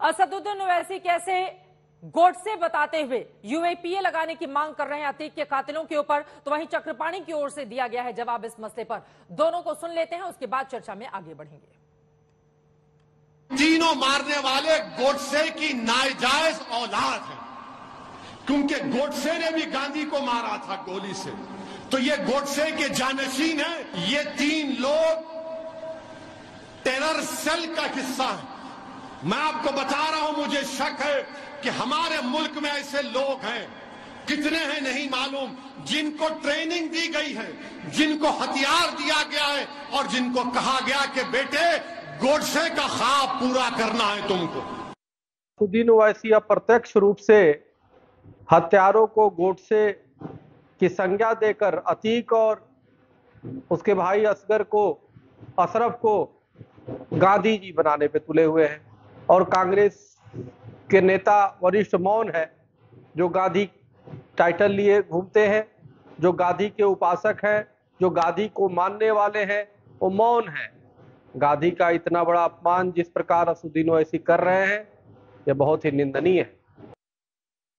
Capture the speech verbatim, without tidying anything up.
असदुद्दीन ओवैसी कैसे गोडसे बताते हुए यूएपीए लगाने की मांग कर रहे हैं अतीक के कातिलों के ऊपर, तो वहीं चक्रपाणी की ओर से दिया गया है जवाब इस मसले पर। दोनों को सुन लेते हैं, उसके बाद चर्चा में आगे बढ़ेंगे। तीनों मारने वाले गोडसे की नाजायज औलाद है, क्योंकि गोडसे ने भी गांधी को मारा था गोली से, तो ये गोडसे के जानशीन है। ये तीन लोग टेरर सेल का हिस्सा है। मैं आपको बता रहा हूं, मुझे शक है कि हमारे मुल्क में ऐसे लोग हैं, कितने हैं नहीं मालूम, जिनको ट्रेनिंग दी गई है, जिनको हथियार दिया गया है और जिनको कहा गया कि बेटे गोडसे का ख्वाब पूरा करना है तुमको। असदुद्दीन ओवैसी अप्रत्यक्ष रूप से हत्यारों को गोडसे की संज्ञा देकर अतीक और उसके भाई असगर को, अशरफ को गांधी जी बनाने पे तुले हुए हैं। और कांग्रेस के नेता वरिष्ठ मौन है, जो गांधी टाइटल लिए घूमते हैं, जो गांधी के उपासक हैं, जो गांधी को मानने वाले हैं, वो मौन है। गांधी का इतना बड़ा अपमान जिस प्रकार असदुद्दीन ओवैसी कर रहे हैं, यह बहुत ही निंदनीय है।